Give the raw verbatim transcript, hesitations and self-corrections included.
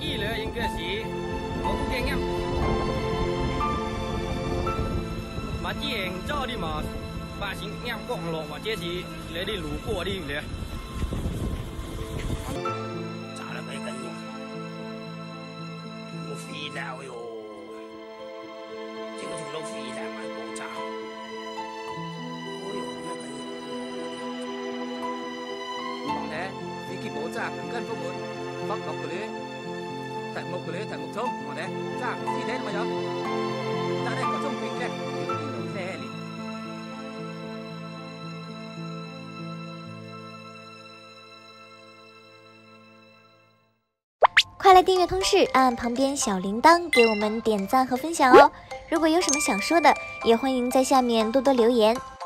機咧應該是冇經驗，或者現做啲嘛，發生驗降落或者是你啲路過啲咧。 咋啦咪緊要？我飛了喲！這個條路飛了咪爆炸。哎呦，咩緊要？ 望睇飛機爆炸，唔跟風門，發落嗰啲題目嗰啲題目中，望睇炸飛睇咪有？炸咧個中飛咧，要變到車嚟。 快来订阅通识，按旁边小铃铛给我们点赞和分享哦！如果有什么想说的，也欢迎在下面多多留言。